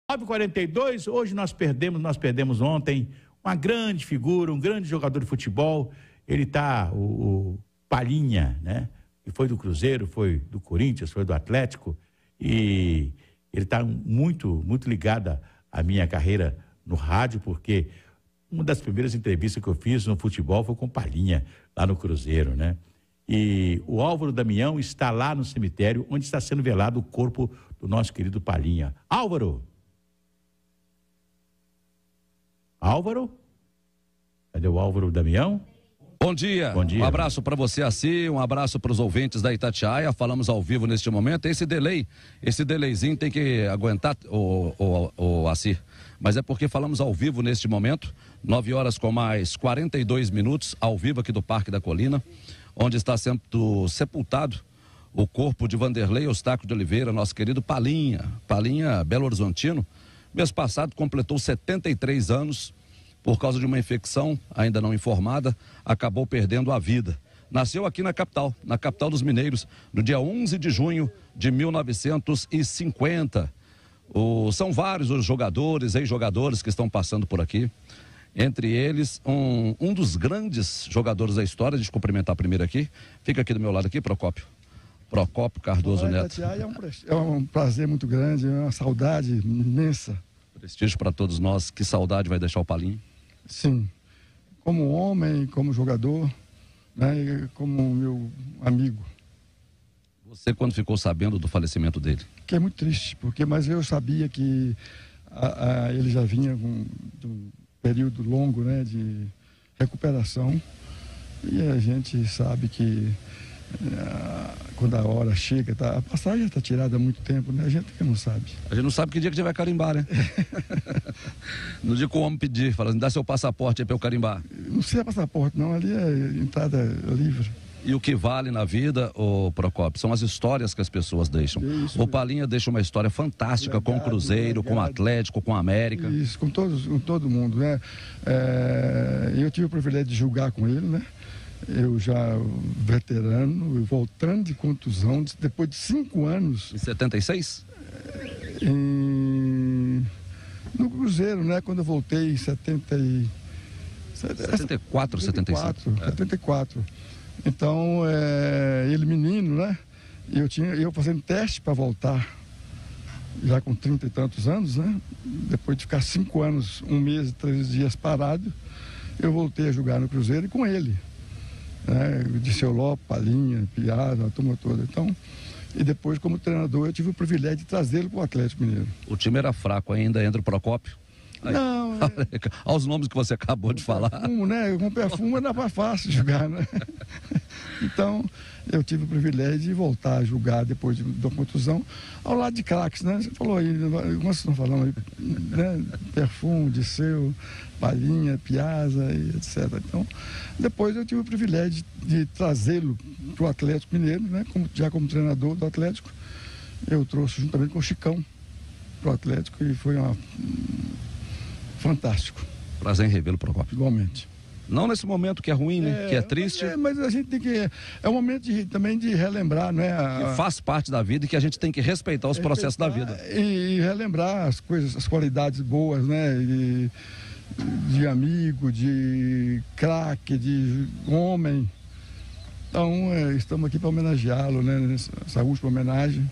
9h42, hoje nós perdemos ontem uma grande figura, um grande jogador de futebol. Ele tá, o Palhinha, né? Que foi do Cruzeiro, foi do Corinthians, foi do Atlético, e ele está muito ligado à minha carreira no rádio, porque uma das primeiras entrevistas que eu fiz no futebol foi com o Palhinha, lá no Cruzeiro, né? E o Álvaro Damião está lá no cemitério, onde está sendo velado o corpo do nosso querido Palhinha. Álvaro? Álvaro? Cadê o Álvaro Damião? Bom dia. Bom dia. Um abraço para você, Assi, um abraço para os ouvintes da Itatiaia. Falamos ao vivo neste momento. Esse delayzinho tem que aguentar, o Assi. Mas é porque falamos ao vivo neste momento, 9h com mais 42 minutos, ao vivo aqui do Parque da Colina, onde está sendo sepultado o corpo de Vanderlei Eustáquio de Oliveira, nosso querido Palhinha Belo Horizontino. Mês passado completou 73 anos, por causa de uma infecção ainda não informada, acabou perdendo a vida. Nasceu aqui na capital dos mineiros, no dia 11 de junho de 1950. São vários os jogadores, ex-jogadores que estão passando por aqui. Entre eles, um dos grandes jogadores da história. Deixa eu cumprimentar primeiro aqui. Fica aqui do meu lado aqui, Procópio Cardoso Neto. É um prazer muito grande, é uma saudade imensa. Prestígio para todos nós. Que saudade vai deixar o Palhinha? Sim, como homem, como jogador, né, e como meu amigo. Você, quando ficou sabendo do falecimento dele? Que é muito triste, mas eu sabia que ele já vinha de um período longo, né, de recuperação, e a gente sabe que quando a hora chega, a passagem está tirada há muito tempo, né? A gente que não sabe. A gente não sabe que dia que a gente vai carimbar, né? No dia que o homem pedir, falando, dá seu passaporte aí para eu carimbar. Não precisa passaporte, não, ali é entrada livre. E o que vale na vida, Procópio, são as histórias que as pessoas deixam. Isso, o Palhinha deixa uma história fantástica com o Cruzeiro, com o Atlético, com o América. Isso, com todo mundo, né? Eu tive o privilégio de jogar com ele, né? Eu já veterano, voltando de contusão, depois de 5 anos. Em 76? No Cruzeiro, né? Quando eu voltei em 74, 75. 74. Então, ele menino, né? Eu fazendo teste para voltar, já com 30 e tantos anos, né? Depois de ficar 5 anos, 1 mês e 3 dias parado, eu voltei a jogar no Cruzeiro e com ele. De Seu Ló, Palhinha, Piazza, a turma toda. Então, e depois, como treinador, eu tive o privilégio de trazê-lo para o Atlético Mineiro. O time era fraco ainda, entra o Procópio? Aí. Não. Olha os nomes que você acabou de falar. Com perfume era mais fácil jogar, né? Então, eu tive o privilégio de voltar a jogar depois da contusão, ao lado de craques, né? Você falou aí, como vocês estão falando aí, né? Perfume, Disseu, Palhinha, Piazza e etc. Então, depois eu tive o privilégio de trazê-lo para o Atlético Mineiro, né? Já como treinador do Atlético. Eu trouxe juntamente com o Chicão para o Atlético e foi fantástico. Prazer em revê-lo, Procópio. Igualmente. Não nesse momento que é ruim, né? Que é triste. Mas a gente tem que... É um momento também de relembrar, né? Que faz parte da vida e que a gente tem que respeitar os processos da vida. E relembrar as coisas, as qualidades boas, né? De amigo, de craque, de homem. Então, estamos aqui para homenageá-lo, né? Nessa última homenagem.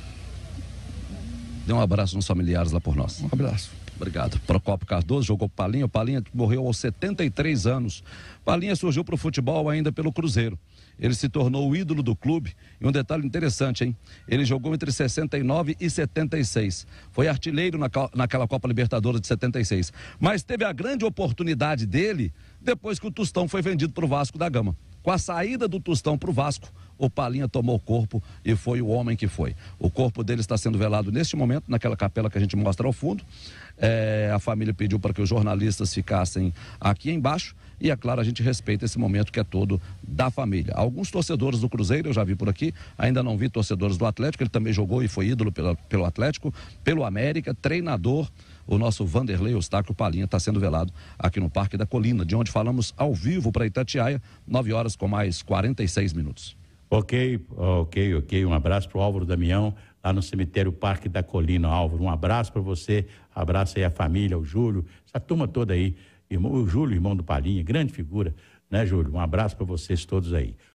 Dê um abraço nos familiares lá por nós. Um abraço. Obrigado. Procópio Cardoso jogou Palhinha. O Palhinha morreu aos 73 anos. Palhinha surgiu para o futebol ainda pelo Cruzeiro. Ele se tornou o ídolo do clube. E um detalhe interessante, hein? Ele jogou entre 69 e 76. Foi artilheiro naquela Copa Libertadores de 76. Mas teve a grande oportunidade dele depois que o Tostão foi vendido para o Vasco da Gama. Com a saída do Tostão para o Vasco, o Palhinha tomou o corpo e foi o homem que foi. O corpo dele está sendo velado neste momento, naquela capela que a gente mostra ao fundo. A família pediu para que os jornalistas ficassem aqui embaixo e, é claro, a gente respeita esse momento que é todo da família. Alguns torcedores do Cruzeiro, eu já vi por aqui, ainda não vi torcedores do Atlético, ele também jogou e foi ídolo pelo Atlético, pelo América, treinador. O nosso Vanderlei Eustáquio Palhinha está sendo velado aqui no Parque da Colina, de onde falamos ao vivo para Itatiaia, 9h com mais 46 minutos. Ok. Um abraço para o Álvaro Damião, lá no cemitério Parque da Colina, Álvaro. Um abraço para você, abraço aí a família, o Júlio, essa turma toda aí, o Júlio, irmão do Palinha, grande figura, né, Júlio? Um abraço para vocês todos aí.